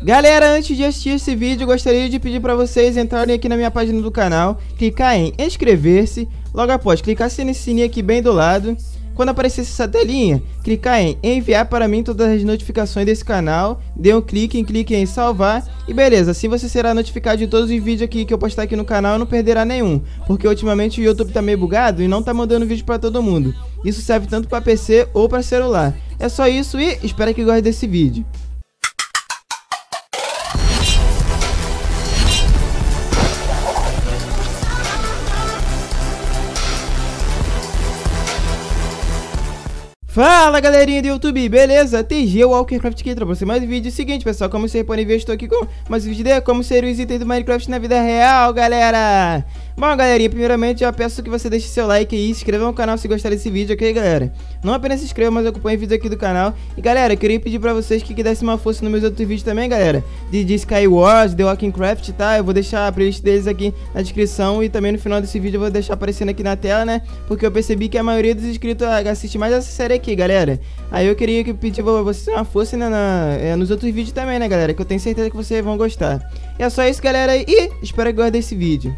Galera, antes de assistir esse vídeo, gostaria de pedir para vocês entrarem aqui na minha página do canal, clicar em inscrever-se, logo após clicar nesse sininho aqui bem do lado. Quando aparecer essa telinha, clicar em enviar para mim todas as notificações desse canal, dê um clique em salvar e beleza, assim você será notificado de todos os vídeos aqui que eu postar aqui no canal e não perderá nenhum, porque ultimamente o YouTube tá meio bugado e não tá mandando vídeo para todo mundo. Isso serve tanto para PC ou para celular. É só isso e espero que gostem desse vídeo. Fala galerinha do YouTube, beleza? TG Walkercraft aqui pra você mais um vídeo. Seguinte pessoal, como vocês podem ver, estou aqui com mais um vídeo de como seriam os itens do Minecraft na vida real, galera. Bom galerinha, primeiramente eu peço que você deixe seu like aí, se inscreva no canal se gostar desse vídeo, ok galera? Não apenas se inscreva, mas acompanhe vídeos aqui do canal. E galera, eu queria pedir pra vocês que dessem uma força nos meus outros vídeos também, galera, de Skywars, The Walkercraft, tá? Eu vou deixar a playlist deles aqui na descrição e também no final desse vídeo eu vou deixar aparecendo aqui na tela, né? Porque eu percebi que a maioria dos inscritos assiste mais essa série aqui, galera. Aí eu queria pedir pra vocês uma força, né, nos outros vídeos também, né, galera? Que eu tenho certeza que vocês vão gostar. E é só isso, galera, e espero que gostem desse vídeo.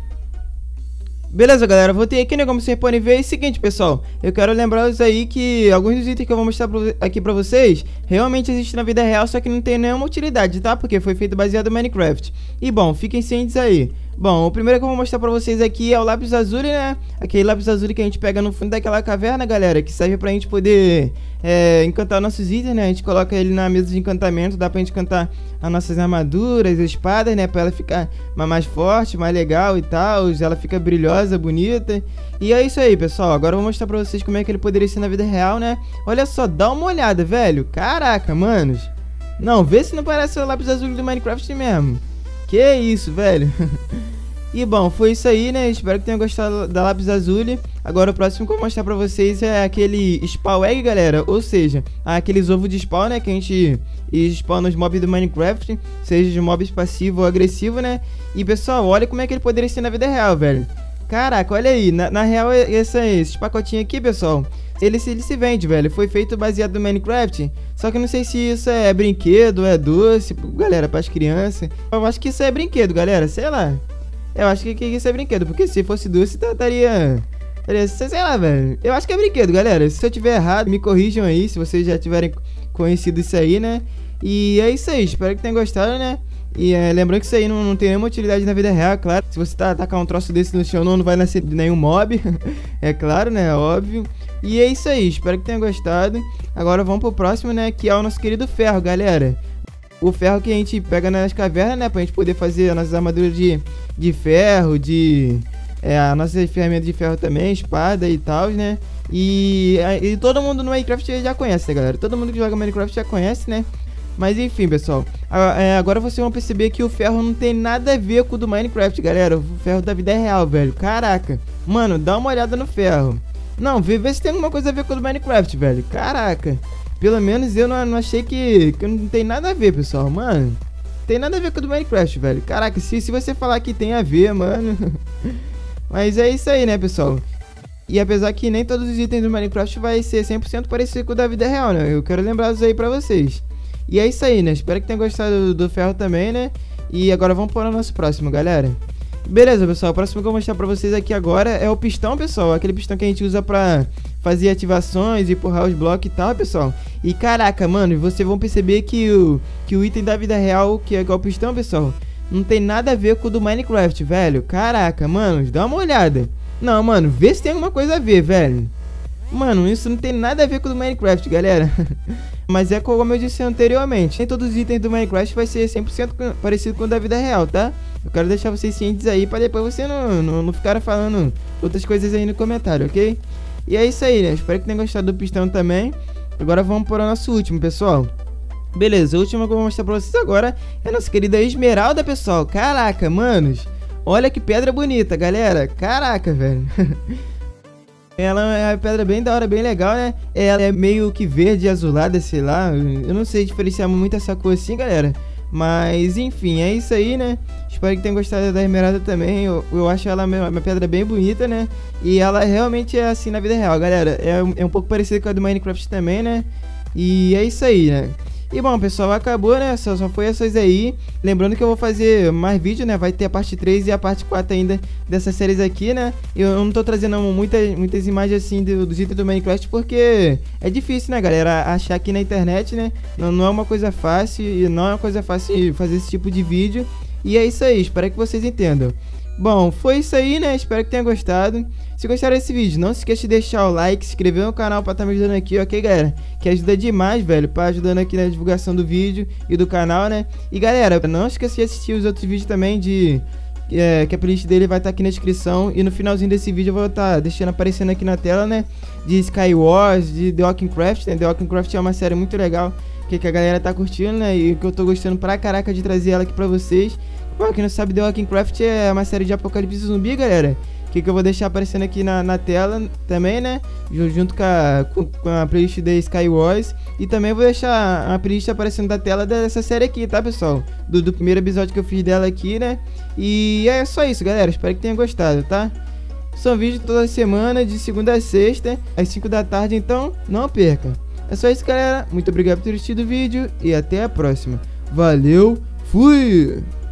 Beleza, galera, voltei aqui, né, como vocês podem ver. É o seguinte, pessoal, eu quero lembrar-los aí que alguns dos itens que eu vou mostrar aqui pra vocês realmente existem na vida real, só que não tem nenhuma utilidade, tá? Porque foi feito baseado no Minecraft. E bom, fiquem cientes aí. Bom, o primeiro que eu vou mostrar pra vocês aqui é o lápis azul, né? Aquele lápis azul que a gente pega no fundo daquela caverna, galera, que serve pra gente poder encantar nossos itens, né? A gente coloca ele na mesa de encantamento, dá pra gente encantar as nossas armaduras, espadas, né? Pra ela ficar mais forte, mais legal e tal, ela fica brilhosa, bonita. E é isso aí, pessoal. Agora eu vou mostrar pra vocês como é que ele poderia ser na vida real, né? Olha só, dá uma olhada, velho. Caraca, manos. Não, vê se não parece o lápis azul do Minecraft mesmo. Que isso, velho. E bom, foi isso aí, né? Espero que tenham gostado da lápis azul. Agora o próximo que eu vou mostrar pra vocês é aquele spawn egg, galera. Ou seja, aqueles ovos de spawn, né? Que a gente spawna nos mobs do Minecraft, seja de mobs passivo ou agressivo, né? E pessoal, olha como é que ele poderia ser na vida real, velho. Caraca, olha aí. Na real, esses pacotinhos aqui, pessoal, ele se vende, velho. Foi feito baseado no Minecraft. Só que eu não sei se isso é brinquedo, é doce, galera, pras crianças. Eu acho que isso é brinquedo, galera, sei lá. Eu acho que isso é brinquedo, porque se fosse doce, estaria, sei lá, velho. Eu acho que é brinquedo, galera. Se eu tiver errado, me corrijam aí, se vocês já tiverem conhecido isso aí, né? E é isso aí, espero que tenham gostado, né? E lembrando que isso aí não tem nenhuma utilidade na vida real, claro. Se você tacar um troço desse no chão, não vai nascer nenhum mob. É claro, né? Óbvio. E é isso aí, espero que tenham gostado. Agora vamos pro próximo, né? Que é o nosso querido ferro, galera. O ferro que a gente pega nas cavernas, né? Pra gente poder fazer as nossas armaduras de ferro, a nossa ferramenta de ferro também, espada e tal, né? E todo mundo no Minecraft já conhece, né, galera? Todo mundo que joga Minecraft já conhece, né? Mas enfim, pessoal, agora vocês vão perceber que o ferro não tem nada a ver com o do Minecraft, galera. O ferro da vida é real, velho. Caraca. Mano, dá uma olhada no ferro. Não, vê se tem alguma coisa a ver com o do Minecraft, velho. Caraca. Pelo menos eu não achei que não tem nada a ver, pessoal. Mano, tem nada a ver com o do Minecraft, velho. Caraca, se você falar que tem a ver, mano. Mas é isso aí, né, pessoal. E apesar que nem todos os itens do Minecraft vai ser 100% parecido com o da vida real, né? Eu quero lembrar isso aí pra vocês. E é isso aí, né? Espero que tenham gostado do ferro também, né? E agora vamos para o nosso próximo, galera. Beleza, pessoal. O próximo que eu vou mostrar pra vocês aqui agora é o pistão, pessoal. Aquele pistão que a gente usa pra fazer ativações e empurrar os blocos e tal, pessoal. E caraca, mano, vocês vão perceber que o item da vida real, que é igual o pistão, pessoal, não tem nada a ver com o do Minecraft, velho. Caraca, mano, dá uma olhada. Não, mano, vê se tem alguma coisa a ver, velho. Mano, isso não tem nada a ver com o do Minecraft, galera. Mas é como eu disse anteriormente, nem todos os itens do Minecraft vai ser 100% parecido com o da vida real, tá? Eu quero deixar vocês cientes aí pra depois você não ficar falando outras coisas aí no comentário, ok? E é isso aí, né? Espero que tenham gostado do pistão também. Agora vamos para o nosso último, pessoal. Beleza, o último que eu vou mostrar pra vocês agora é a nossa querida esmeralda, pessoal. Caraca, manos. Olha que pedra bonita, galera. Caraca, velho. Ela é uma pedra bem da hora, bem legal, né? Ela é meio que verde, azulada, sei lá. Eu não sei diferenciar muito essa cor assim, galera. Mas, enfim, é isso aí, né? Espero que tenham gostado da esmeralda também. Eu acho ela uma pedra bem bonita, né? E ela realmente é assim na vida real, galera. É um pouco parecida com a do Minecraft também, né? E é isso aí, né? E bom, pessoal, acabou, né? Só foi essas aí. Lembrando que eu vou fazer mais vídeo, né? Vai ter a parte 3 e a parte 4 ainda dessas séries aqui, né? Eu não tô trazendo muitas imagens assim dos itens do Minecraft porque é difícil, né, galera? Achar aqui na internet, né? Não é uma coisa fácil e não é uma coisa fácil fazer esse tipo de vídeo. E é isso aí, espero que vocês entendam. Bom, foi isso aí, né? Espero que tenham gostado. Se gostaram desse vídeo, não se esqueça de deixar o like, se inscrever no canal pra estar me ajudando aqui, ok, galera? Que ajuda demais, velho, pra ajudando aqui na divulgação do vídeo e do canal, né? E galera, não esqueça de assistir os outros vídeos também que a playlist dele vai estar aqui na descrição. E no finalzinho desse vídeo eu vou estar deixando aparecendo aqui na tela, né? De Skywars, de The Walking Craft, né? The Walking Craft é uma série muito legal que a galera tá curtindo, né? E que eu tô gostando pra caraca de trazer ela aqui pra vocês. Bom, quem não sabe, The Walking Craft é uma série de apocalipse zumbi, galera. Que eu vou deixar aparecendo aqui na tela também, né? Junto com a playlist da Skywars. E também vou deixar a playlist aparecendo da tela dessa série aqui, tá, pessoal? Do primeiro episódio que eu fiz dela aqui, né? E é só isso, galera. Espero que tenham gostado, tá? São vídeos toda semana, de segunda a sexta, às 5 da tarde, então não perca. É só isso, galera. Muito obrigado por ter assistido o vídeo e até a próxima. Valeu, fui!